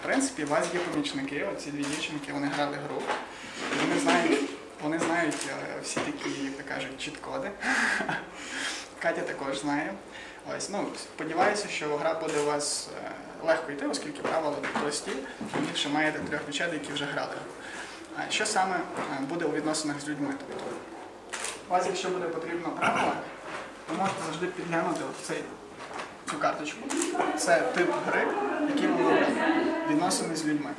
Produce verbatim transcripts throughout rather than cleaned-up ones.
принципі, у вас є помічники, оці дві дівчинки, вони грали гру. Вони знають, вони знають всі такі, як то кажуть, чіт-коди. Катя також знає. Ось, ну, сподіваюся, що гра буде у вас легко йти, оскільки правила прості. Ви більше маєте трьох людей, які вже грали гру. А що саме буде у відносинах з людьми? Тобто, у вас, якщо буде потрібно правила, ви можете завжди підглянути цей, цю карточку. Це тип гри, який ви вибрали. Відносини з людьми.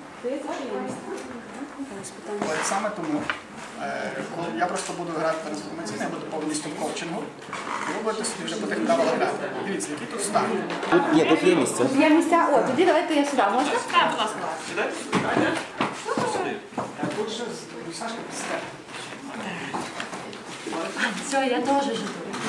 Ось саме тому, е, коли я просто буду грати трансформаційно, я буду повністю в коучингу, і ви будете собі вже по тих правилах грати. Дивіться, який тут стан. Тут, ні, тут є місце. Є місця. О, тоді давайте я сюди. Можна? Так, будь ласка. Сюди? Тут же Сашка після. Все, я теж жду.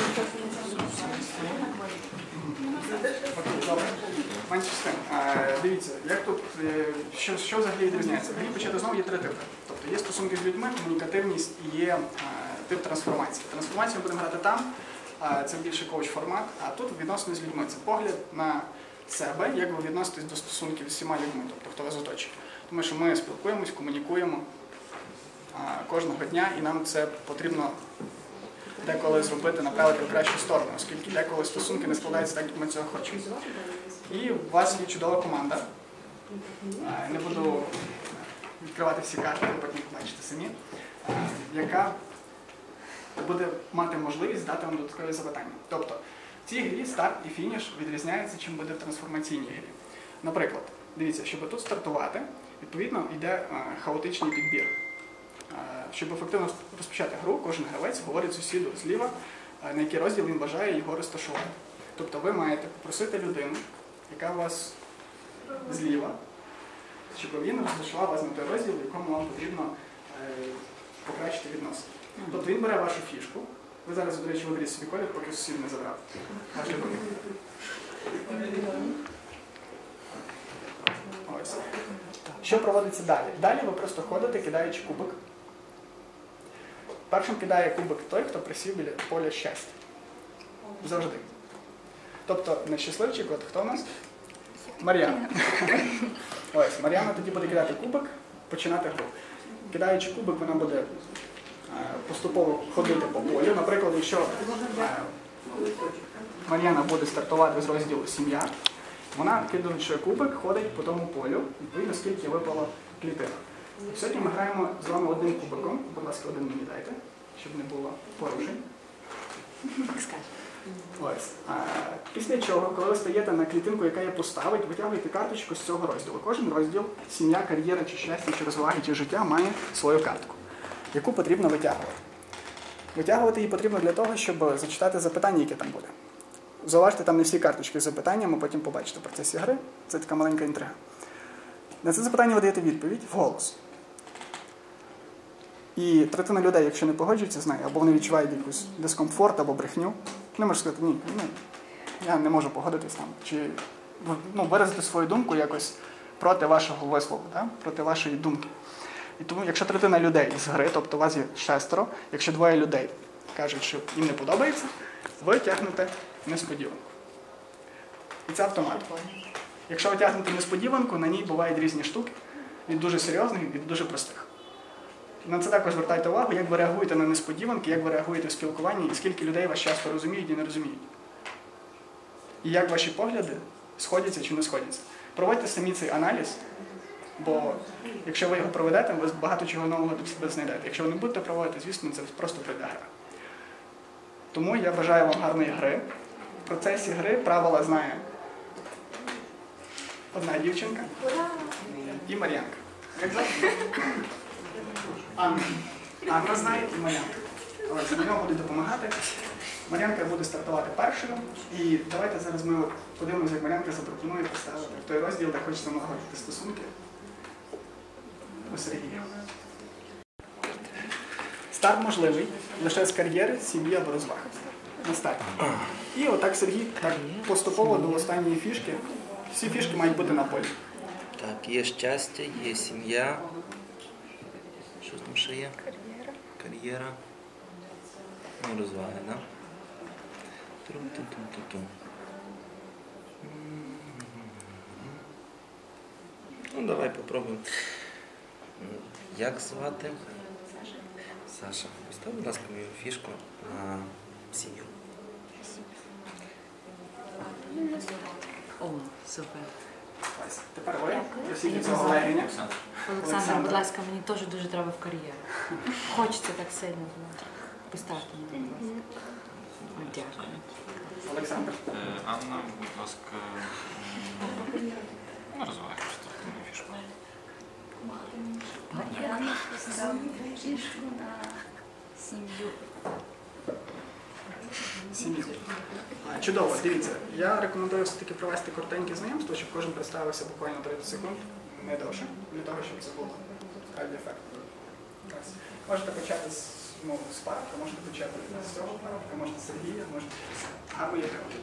Добре. Менше з тим. Дивіться, як тут, що, що взагалі відрізняється? В грі почати знову є три типи. Тобто є стосунки з людьми, комунікативність і є тип трансформації. Трансформацію ми будемо грати там, це більше коуч-формат, а тут відносини з людьми. Це погляд на себе, як ви відноситесь до стосунків з всіма людьми, тобто хто вас оточує. Тому що ми спілкуємось, комунікуємо кожного дня, і нам це потрібно деколи зробити, направити в кращу сторону, оскільки деколи стосунки не складаються так, як ми цього хочемо. І у вас є чудова команда. Не буду відкривати всі карти, ви потім побачите самі, яка буде мати можливість дати вам додаткові запитання. Тобто, в цій грі старт і фініш відрізняються, чим буде в трансформаційній грі. Наприклад, дивіться, щоб тут стартувати, відповідно, йде хаотичний підбір. Щоб ефективно розпочати гру, кожен гравець говорить сусіду зліва, на який розділ він бажає його розташувати. Тобто ви маєте попросити людину, яка у вас зліва, щоб він розташував вас на той розділ, в якому вам потрібно покращити відносини. Тобто він бере вашу фішку. Ви зараз, до речі, виберіть собі колір, поки сусід не забрав. Ваш любимий. Ось. Що проводиться далі? Далі ви просто ходите, кидаючи кубик. Першим кидає кубик той, хто присів біля поля щастя. Завжди. Тобто, нещасливчик, от хто у нас? Мар'яна. Ось, Мар'яна тоді буде кидати кубик, починати гру. Кидаючи кубик, вона буде поступово ходити по полю. Наприклад, якщо Мар'яна буде стартувати з розділу «Сім'я», вона, кидаючи кубик, ходить по тому полю, відповідно, скільки випало клітинок. Сьогодні ми граємо з вами одним кубиком. Будь ласка, один мені дайте, щоб не було порушень. Ось. А, після чого, коли ви стаєте на клітинку, яка є пуста, ви витягуєте карточку з цього розділу. Кожен розділ, сім'я, кар'єра, чи щастя, чи розваги, чи життя має свою картку, яку потрібно витягувати. Витягувати її потрібно для того, щоб зачитати запитання, яке там буде. Зауважте, там не всі карточки з запитаннями, потім побачите в процесі гри. Це така маленька інтрига. На це запитання ви даєте відповідь вголос. І третина людей, якщо не погоджуються з нею, або вони відчувають якийсь дискомфорт або брехню, не можуть сказати, ні, ні, я не можу погодитись там. Чи ну, виразити свою думку якось проти вашого вислову, да? Проти вашої думки. І тому, якщо третина людей з гри, тобто у вас є шестеро, якщо двоє людей кажуть, що їм не подобається, ви тягнете несподіванку. І це автомат. Якщо ви тягнете несподіванку, на ній бувають різні штуки, від дуже серйозних і від дуже простих. На це також звертайте увагу, як ви реагуєте на несподіванки, як ви реагуєте в спілкуванні, і скільки людей вас часто розуміють і не розуміють. І як ваші погляди сходяться чи не сходяться. Проводьте самі цей аналіз, бо якщо ви його проведете, ви багато чого нового для себе знайдете. Якщо ви не будете проводити, звісно, це просто прийде гра. Тому я бажаю вам гарної гри. В процесі гри правила знає одна дівчинка і Мар'янка. Як звати? Анна. Анна знає і Мар'янка. Вони вам будуть допомагати. Мар'янка буде стартувати першою. І давайте зараз ми подивимося, як Мар'янка запропонує поставити в той розділ, де хочеться налагодити стосунки у Сергія. Старт можливий лише з кар'єри, сім'ї або розваги. На старті. І отак Сергій так поступово до останньої фішки. Всі фішки мають бути на полі. Так, є щастя, є сім'я. Що там ще є? Кар'єра. Кар'єра. Ну, розваги, так? Да? Трум-тум-тум-тум-тум. Ну, давай попробуємо. Як звати? Саша. Постав, будь ласка, мою фішку на сім'ю. О, супер. Ось. Тепер ви просіть цього Валерія. Олександр, будь ласка, мені теж дуже треба в кар'єру. Хочеться так сильно. Поставте мене, будь ласка. Дякую. Олександр. Е, Анна, будь ласка, м, ну, розвивай просто мою фішку. Я поставлю фішку на сім'ю. Сім'ю. А, Чудово, дивіться. Я рекомендую все-таки провести коротеньке знайомство, щоб кожен представився буквально тридцять секунд, не довше, для того, щоб це було справді ефектно. Ось. Можете почати з, ну, з парка, можете почати з цього парка, можете з Сергія, можете з Гармої Тримки.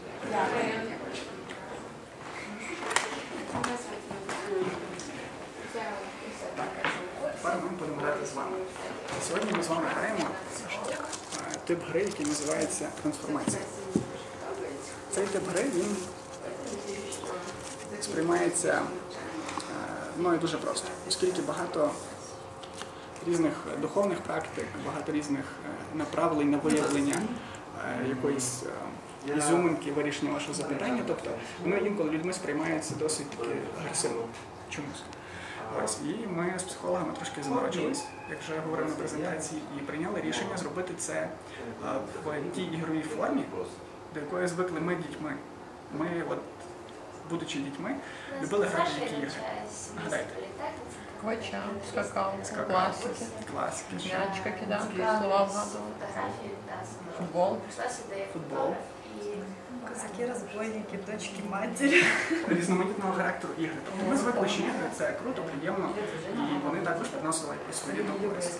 Так, тепер ми будемо грати з вами. Сьогодні ми з вами граємо е, тип гри, який називається трансформація. Цей тип гри, він сприймається е, мною дуже просто, оскільки багато різних духовних практик, багато різних е, направлень на виявлення е, якоїсь е, ізюминки, вирішення вашого запитання. Тобто воно інколи людьми сприймається досить таки агресивно чомусь. Ось, і ми з психологами трошки заморочились, як вже говорив на презентації, і прийняли рішення зробити це е, в тій ігровій формі, до якої звикли ми дітьми. Ми, от, будучи дітьми, любили грати в які ігри. Нагадайте. Квача, скакалка, Скакалка, класики, класики, що? м'ячка кидати, слова вгадувати, футбол. Футбол. Козаки, розбойники, дочки, матері. Різноманітного характеру ігри. Тобто ми звикли, що ігри це круто, приємно, і вони також приносили якусь свою користь.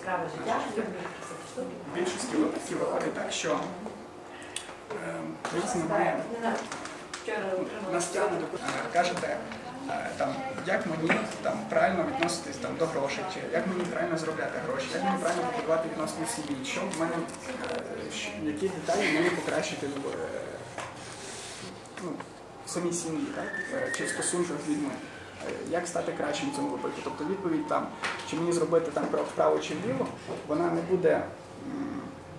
В більшості випадків виходить так, що коли немає настільки кажете, е, там, як мені там, правильно відноситись там, до грошей, чи як мені правильно заробляти гроші, як мені правильно побудувати відносини в сім'ї, що в мене, е, що- які деталі мені покращити в, е, ну, в самій сім'ї, так? Е, чи в стосунках з людьми. Е, Як стати кращим в цьому випадку? Тобто відповідь там, чи мені зробити там крок вправо чи вліво, вона не буде, м,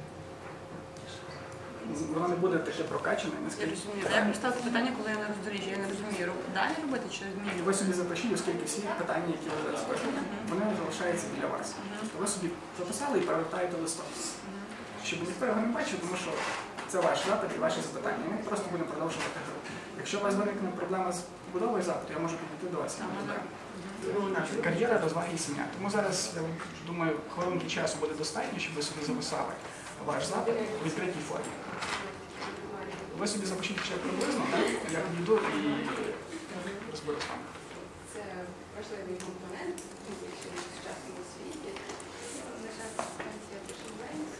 вона не буде таке прокачане, Я наскільки. розумію. А як поставити питання, коли я не роздоріжжя? Я не розумію, роб- далі робити чи змінювати? Ви собі запишіть, оскільки всі питання, які ви зараз запишете, вони залишаються біля вас. Тобто ви собі записали і перевертаєте листок. Щоб ніхто його не бачив, тому що це ваш запит і ваші запитання. Ми просто будемо продовжувати гру. Якщо у вас виникне проблема з побудовою запиту, я можу підійти до вас і розберемо. Кар'єра, розваги і сім'я. Тому зараз, я думаю, хвилинки часу буде достатньо, щоб ви собі записали ваш запит у відкритій формі. Ви собі запишіть ще приблизно, так? Я підійду і розберу з вами. Це важливий компонент в сучасному світі. На жаль, станція дошивається.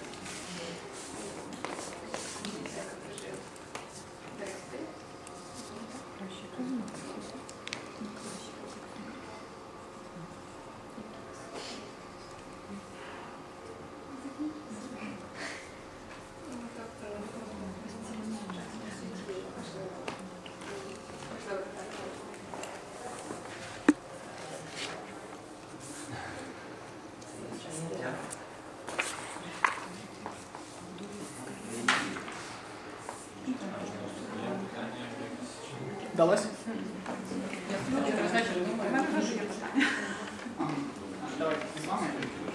Тексти. Вдалося? У мене теж є питання. Ага. Давайте з вами.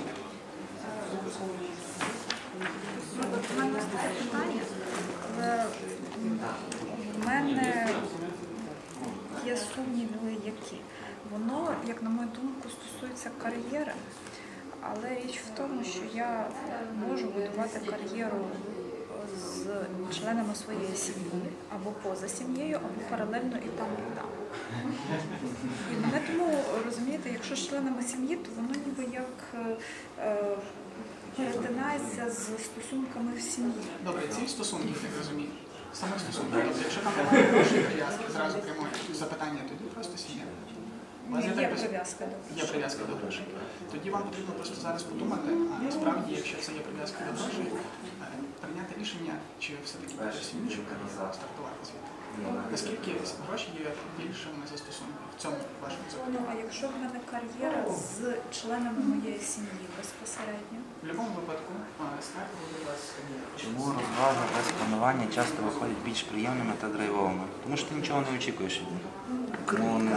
У мене таке питання, але в мене є сумніви, які. Воно, як на мою думку, стосується кар'єри, але річ в тому, що я можу будувати кар'єру з членами своєї сім'ї, або поза сім'єю, або паралельно і там, і там. І мене тому, розумієте, якщо з членами сім'ї, то воно ніби як е, перетинається з стосунками в сім'ї. Добре, ці стосунки, я так розумію, саме стосунки. Тобто, якщо там немає грошей прив'язки, зразу прямої запитання, тоді просто сім'я. У вас Є так- прив'язка до Є прив'язка до грошей. Тоді вам потрібно просто зараз подумати, а насправді, якщо це є прив'язка до грошей, е, прийняти рішення, чи все-таки бути в сім'ю, чи в кар'єру стартувати звідти. Наскільки гроші є більшими застосунками в цьому вашому Ну, запитанні? а якщо в мене кар'єра з членами моєї сім'ї безпосередньо, В будь-якому випадку старт буде у вас кар'єра. Чому розваги без планування часто виходять більш приємними та драйвовими? Тому що ти нічого не очікуєш від них. Тому не...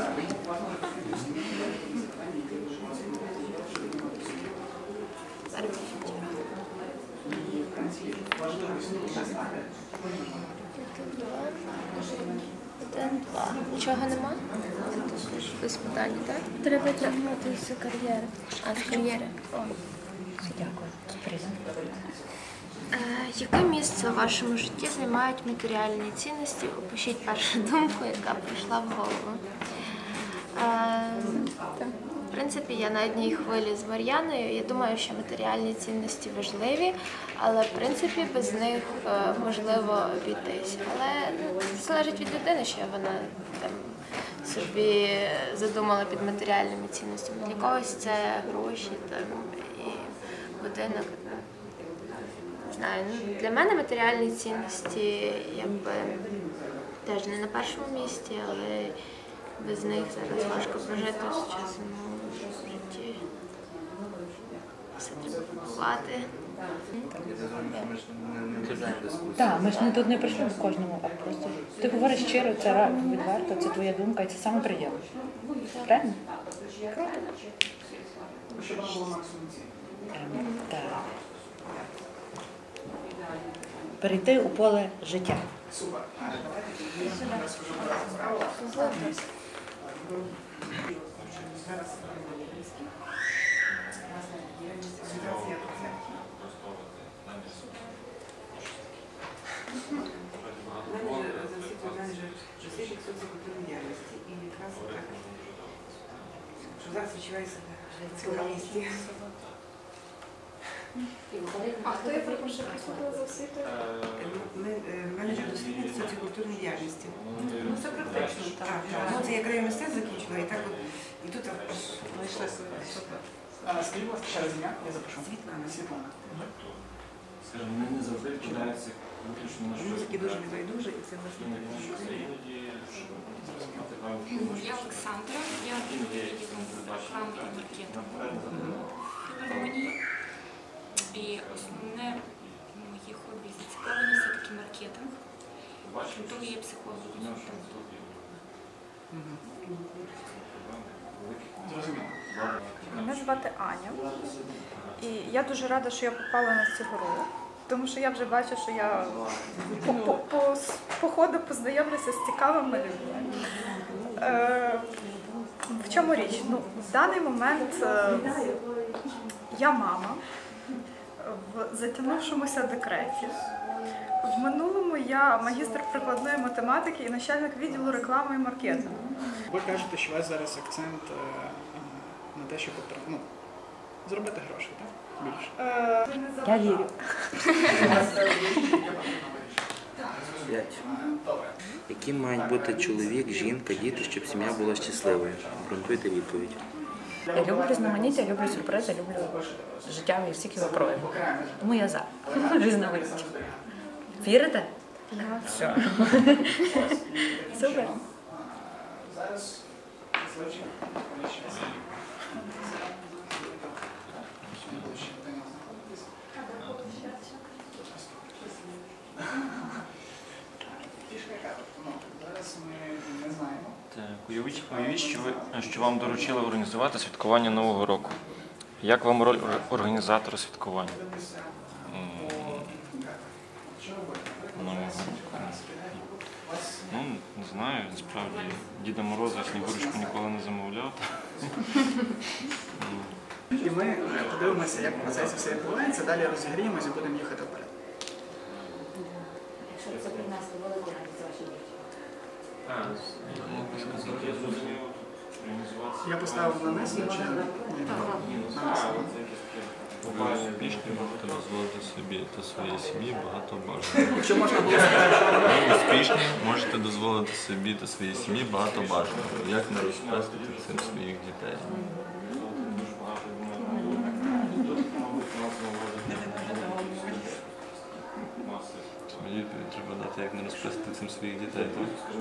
Один, два. Нічого нема? Без питання, так? Треба тягнути з кар'єри. А, з кар'єри. О. Дякую. Е, яке місце у вашому житті займають матеріальні цінності? Опишіть першу думку, яка прийшла в голову. Е, в принципі, я на одній хвилі з Мар'яною. Я думаю, що матеріальні цінності важливі, але в принципі без них е, можливо обійтись. Але ну, залежить від людини, що вона там собі задумала під матеріальними цінностями. Для когось це гроші там, і будинок. Не знаю, ну, для мене матеріальні цінності якби теж не на першому місці, але без них зараз важко прожити в сучасному житті. Все треба купувати. Так, ми ж не тут не прийшли до кожному, а просто ти говориш щиро, це ра- відверто, це твоя думка, і це саме приємно. Правильно? Щоб вам було максимум цін. Ем, Так. Перейти у поле життя. Супер. А, давайте тоді я розкажу про це правило. Зараз Менеджер засвідчує менеджер досліджень соціокультурної діяльності і якраз так, що зараз відчуває себе в цьому місці. А хто я перепрошую, поступила за освітою? Менеджер досліджень соціокультурної діяльності. Ну це практично, Так, так. так. Ну, це я краєм мистецтв закінчила, і так от, і тут знайшла себе. А, скажіть, будь ласка, ще раз ім'я, я запишу. Світлана. Світлана. Скажімо, вони не завжди вкладаються виключно на щось. Музики дуже небайдуже, і це власне Іноді на щось, а іноді щоб Я Олександра, я відділом програм і маркетингу філармонії. І основне моє хобі і зацікавленість – це таки маркетинг. Крім того, є психологія. Зрозуміло. мене звати Аня. І я дуже рада, що я попала на цю гру, тому що я вже бачу, що я по, по, по, по ходу познайомлюся з цікавими людьми. Е, в чому річ? Ну, в даний момент е, я мама в затягнувшомуся декреті. В минулому я магістр прикладної математики і начальник відділу реклами і маркетингу. Ви кажете, що у вас зараз акцент е, е, на те, щоб отри- ну, зробити гроші, так? Більше. Е, Я вірю. П'ять. Яким мають бути чоловік, жінка, діти, щоб сім'я була щасливою? Обґрунтуйте відповідь. Я люблю різноманіття, люблю сюрпризи, люблю життя і всіх його проявів. Тому я за різноманіття. Вірите? Все. Супер. Зараз злочин ще. Фішка яка? Ну, зараз ми не знаємо. Так, уявіть, уявіть, що ви що вам доручили організувати святкування Нового року. Як вам роль ор- організатора святкування? М, Нового року. Ну, не знаю, насправді Діда Мороза Снігурочку ніколи не замовляв. І ми подивимося, як в процесі все відбувається, далі розігріємося і будемо їхати вперед. Я зрозумів, організувати Я поставив на низ, чи ні? На низ. Успішні можете дозволити собі та своїй сім'ї багато бажаного. Якщо можна було сказати, Ви успішні можете дозволити собі та своїй сім'ї багато бажаного. Як не розпестити цим своїх дітей? маси. Мої треба дати, як не розписати цим своїх дітей. Так?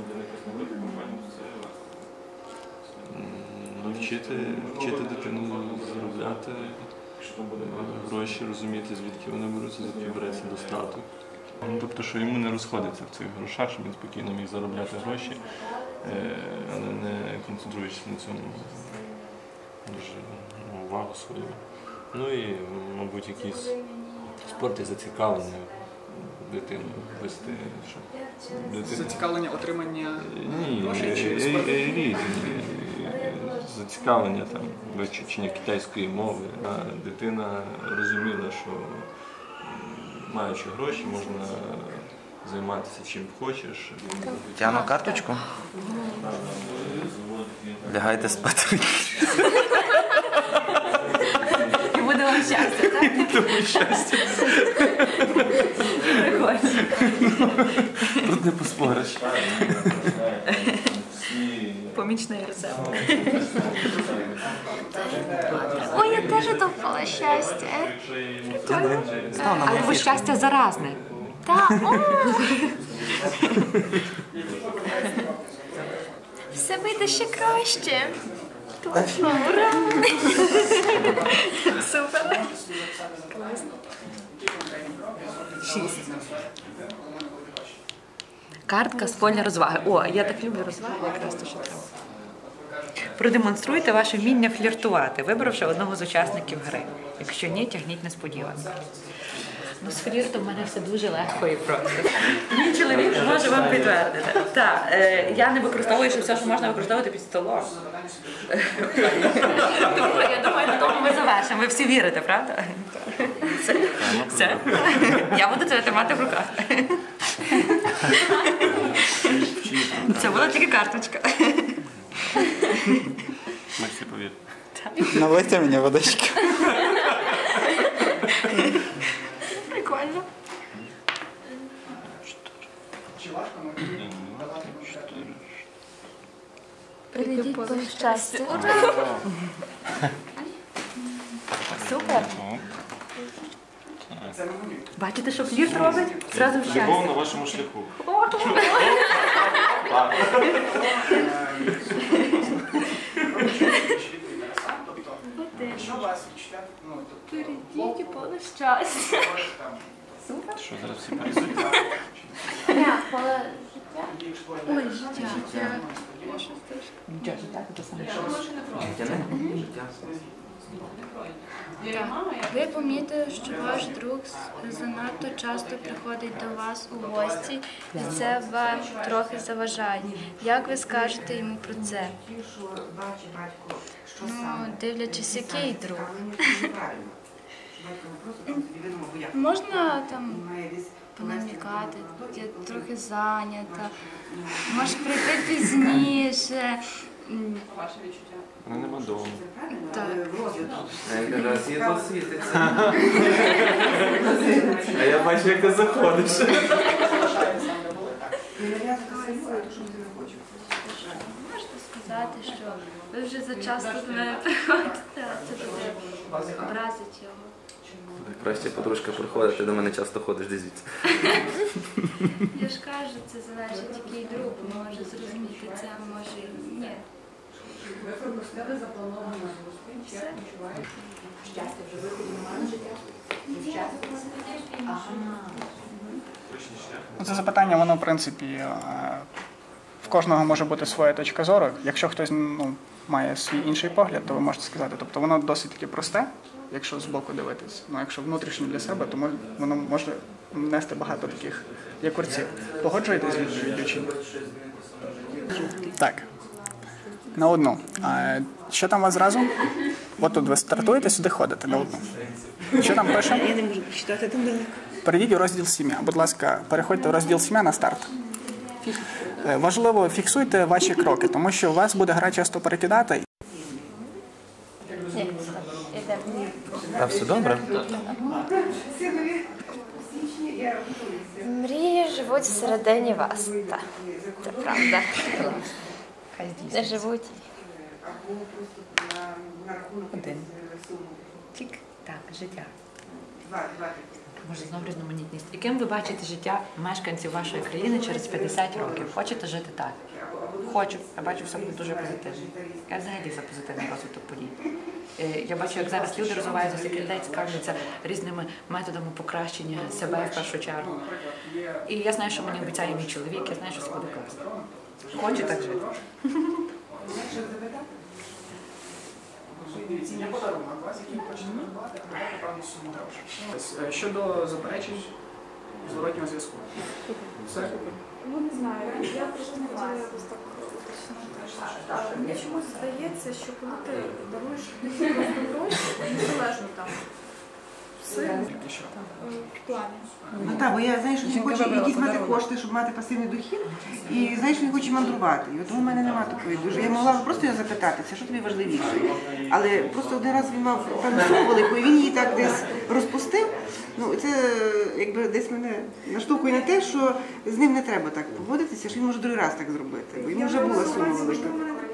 М, Вчити, вчити дитину заробляти гроші, розуміти, звідки вони беруться, звідки береться достаток. Ну, тобто, що йому не розходиться в цих грошах, щоб він спокійно міг заробляти гроші, е, але не концентруючись на цьому дуже ну, увагу свою. Ну і, мабуть, якісь спорти зацікавлення дитину вести. Щоб дитина... Зацікавлення отримання Ні, грошей чи е, спорту? е, різні. Зацікавлення там, вивчення китайської мови. А дитина розуміла, що маючи гроші, можна займатися чим хочеш. Тяну карточку. Лягайте спати. І буде вам щастя, так? Тому щастя. Прикольно. Тут не поспориш. Помічний рецепт. Ой, я теж допала щастя. Але щастя заразне. Так, все вийде ще краще. Точно, ура! Супер. Шість. Картка спільні розваги. О, я так люблю розваги, якраз те, що треба. Продемонструйте ваше вміння фліртувати, вибравши одного з учасників гри. Якщо ні, тягніть несподіванку. Ну, з фліртом в мене все дуже легко і просто. Мій чоловік може вам підтвердити. Так, е, я не використовую ще все, що можна використовувати під столом. Тому, я думаю, на тому ми завершимо. Ви всі вірите, правда? Все. Все. Я буду це тримати в руках. Це була тільки карточка. Ми всі повіримо. Налийте мені водички. Прикольно. Прийдіть по щастя. Супер. Бачите, що флірт робить? Зразу в Любов щастя. на вашому шляху. Прийдіть по щастя. Що зараз всі пересуть? Ой, життя. Нічого, так, це саме. Ви помітили, що ваш друг занадто часто приходить до вас у гості, і це вам трохи заважає. Як ви скажете йому про це? Ну, дивлячись, який друг. Можна там понамікати, я трохи зайнята, може прийти пізніше. Мене нема вдома. Так. Якраз світло світиться. А я бачу, як ти заходиш. Можете сказати, що ви вже зачасто до мене приходите, а це буде образить його. Краще подружка приходить, ти до мене часто ходиш, де звідси. Я ж кажу, це залежить, який друг може зрозуміти це, а може і ні. Все. Це запитання, воно, в принципі, е, в кожного може бути своя точка зору. Якщо хтось ну, має свій інший погляд, то ви можете сказати. Тобто воно досить таки просте, якщо збоку дивитись. Ну, якщо внутрішньо для себе, то мож- воно може нести багато таких якорців. Погоджуєтесь з відповіддю чи ні? Так. На одну. А, що там у вас зразу? От тут ви стартуєте, сюди ходите на одну. Що там пише? Я не можу прочитати там далеко. Перейдіть у розділ сім'я. Будь ласка, переходьте у розділ сім'я на старт. Е, Важливо, фіксуйте ваші кроки, тому що у вас буде гра часто перекидати. Та все добре. Мрії живуть всередині вас. Так, це правда. Не живуть. Один. Тік. Так, життя. Може, знову різноманітність. Яким ви бачите життя мешканців вашої країни через п'ятдесят років? Хочете жити так? Хочу. Я бачу, все буде дуже позитивно. Я взагалі за позитивний розвиток подій. Я бачу, як зараз люди розвиваються, скільки людей цікавляться різними методами покращення себе в першу чергу. І я знаю, що мені обіцяє мій чоловік, я знаю, що це буде класно. Хочу так жити. Дивіться, є подарунок вас, який ви хочете придбати, придбати певну суму грошей. Щодо заперечень зворотнього зв'язку. Все? Ну, не знаю, я просто не хотіла якось так уточнити. Мені чомусь здається, що коли ти даруєш просто гроші, незалежно там, сильно, в плані. Ну так, бо я, знаєш, він хоче якісь мати кошти, щоб мати пасивний дохід, і, знаєш, він хоче мандрувати. І от тому в мене немає такої дуже. Я могла б просто його запитатися, що тобі важливіше. Але просто один раз він мав певну суму велику, і він її так десь розпустив. Ну, це якби десь мене наштовхує на те, що з ним не треба так поводитися, що він може другий раз так зробити, бо йому вже була сума велика.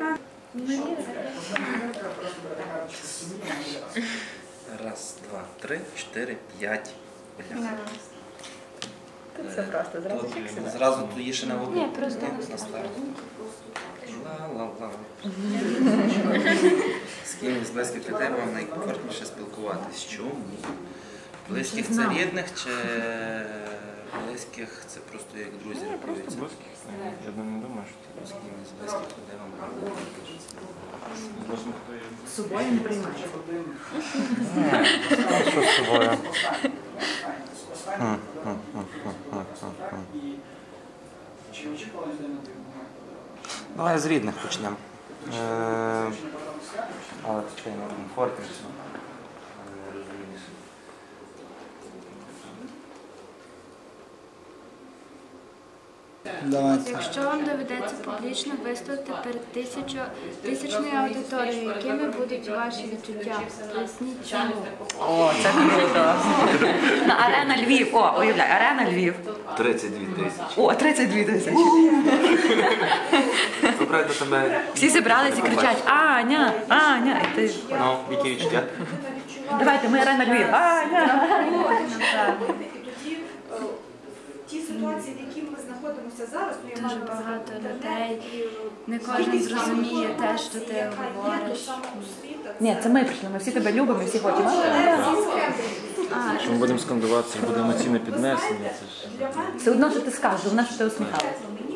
Раз, два, три, чотири, п'ять. Це просто зразу Тут фіксує. Зразу тут є ще на воду. Ні, просто на старт. Ла-ла-ла. З ким з близьких людей вам найкомфортніше спілкуватись? Чому? Близьких це рідних чи близьких це просто як друзі рахуються? Я не думаю, що З ким з близьких людей вам гарно. З собою не приймаєш. що з собою? Чи очікували людей на той момент? Давай з рідних почнемо. Е, Але це не комфортніше. Розумієш. Давайте. Якщо вам доведеться публічно виступити перед тисячо, тисячною аудиторією, якими будуть ваші відчуття? Поясніть чому. О, це круто. На Арена Львів. О, уявляй, Арена Львів. тридцять дві тисячі. О, тридцять дві тисячі. Ну, правда, тебе... Всі зібралися і кричать: Аня, Аня. І ти... Ну, які відчуття? Давайте, ми Арена Львів. Аня. Ті ситуації, в яких ми знаходимося зараз, ну, я Дуже маю багато на увазі людей. Не інтернет, кожен зрозуміє те, що ти яка є говориш. до самоосвіта. Ні, це ми прийшли, ми всі тебе любимо, і всі хочемо. А, Якщо ми будемо скандувати, це буде емоційне піднесення. Це ж... Все одно, що ти скажеш, головне, що ти усміхалася.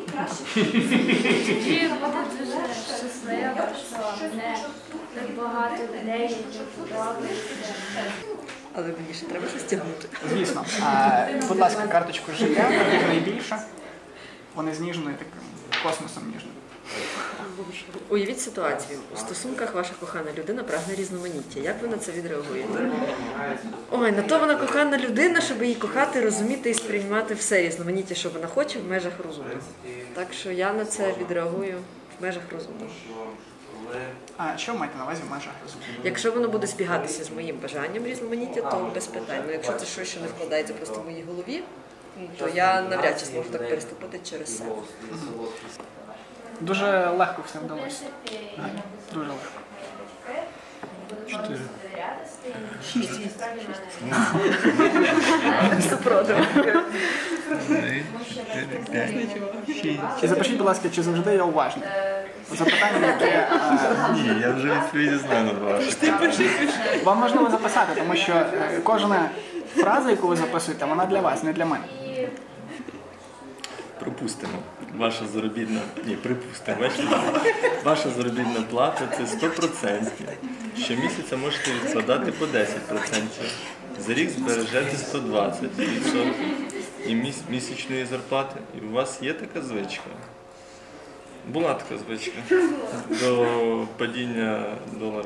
тоді буде дуже щаслива, що не так багато людей, які подобаються. Але мені ще треба щось тягнути. Звісно. А, будь ласка, карточку життя, їх найбільше. Вони зніжені таким космосом ніжним. Уявіть ситуацію. У стосунках ваша кохана людина прагне різноманіття. Як ви на це відреагуєте? Ой, на то вона кохана людина, щоб її кохати, розуміти і сприймати все різноманіття, що вона хоче, в межах розуму. Так що я на це відреагую в межах розуму. А що ви маєте на увазі в межах розуму? Якщо воно буде збігатися з моїм бажанням різноманіття, то без питань. Ну, якщо це щось, що не вкладається просто в моїй голові, то я навряд чи зможу так переступити через себе. Дуже легко все вдалося. Дуже легко. Чотири. Супротив. Три, чотири, п'ять, шість. І запишіть, будь ласка, чи завжди я уважний? Запитання, яке е, Ні, я вже відповіді знаю на два. вам важливо записати, тому що е, кожна фраза, яку ви записуєте, вона для вас, не для мене. Пропустимо. Ваша заробітна... Ні, припустимо. Ваша, ваша заробітна плата – це сто відсотків. Щомісяця можете відкладати по десять відсотків. За рік збережете сто двадцять відсотків і міс... місячної зарплати. І у вас є така звичка. Була така звичка. До падіння долара.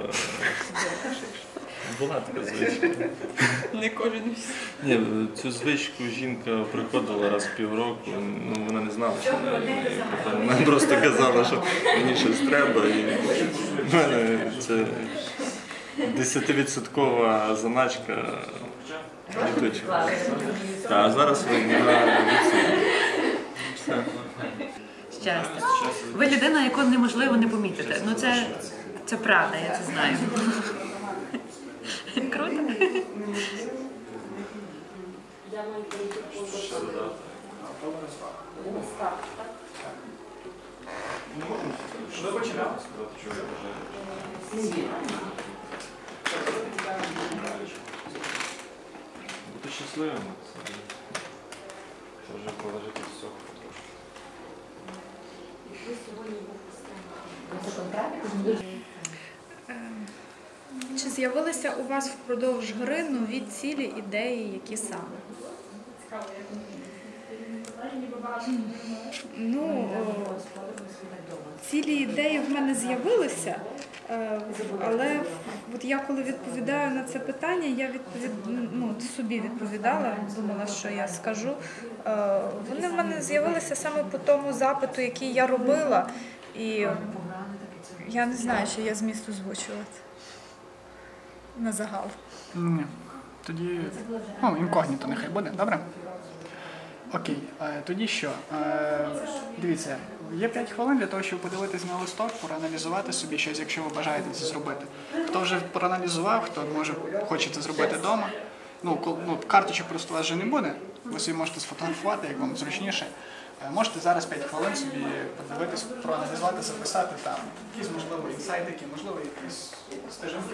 Була така звичка. Не кожен місяць. Ні, цю звичку жінка приходила раз в півроку, ну вона не знала, що вона, вона просто казала, що мені щось треба, і в мене це десятивідсоткова заначка літуча. А зараз вона відсутня. Щастя. Ви людина, яку неможливо не помітити. Ну це, це правда, я це знаю. Круто. Що додати? Добре, розвага. Так. Ви починали? Бути щасливим. Це це вже залежить від всього потрошки. Чи з'явилися у вас впродовж гри нові цілі, ідеї, які саме? Ну, о, цілі ідеї в мене з'явилися, е, але от я коли відповідаю на це питання, я відповід, ну, собі відповідала, думала, що я скажу. Е, Вони в мене з'явилися саме по тому запиту, який я робила, і я не знаю, чи я зміст озвучувати на загал. Ні. Тоді, ну, інкогніто нехай буде, добре? Окей, е, тоді що? Е, Дивіться, є п'ять хвилин для того, щоб подивитись на листок, проаналізувати собі щось, якщо ви бажаєте це зробити. Хто вже проаналізував, хто може хоче це зробити вдома. Ну, кол- ну, карточок просто у вас вже не буде, ви собі можете сфотографувати, як вам зручніше. Е, Можете зараз п'ять хвилин собі подивитись, проаналізувати, записати там якісь, можливо, інсайдики, можливо, якісь стежинки,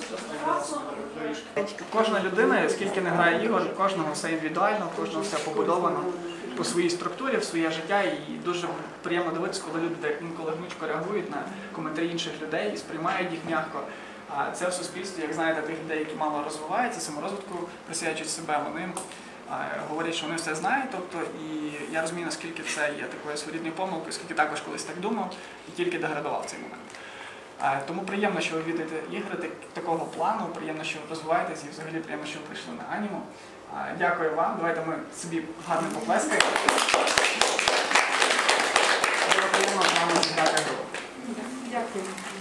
кожна людина, скільки не грає ігор, кожного все індивідуально, кожного все побудовано по своїй структурі, в своє життя, і дуже приємно дивитися, коли люди інколи гнучко реагують на коментарі інших людей і сприймають їх м'яко. А це в суспільстві, як знаєте, тих людей, які мало розвиваються, саморозвитку присвячують себе, вони а, говорять, що вони все знають, тобто, і я розумію, наскільки це є такою своєрідною помилкою, оскільки також колись так думав і тільки деградував цей момент. А, тому приємно, що ви віддаєте ігри так, такого плану, приємно, що ви розвиваєтесь, і взагалі приємно, що ви прийшли на Анімо. А, дякую вам, давайте ми собі гарно поплескаємо. Було приємно з вами зіграти гру. Дякую.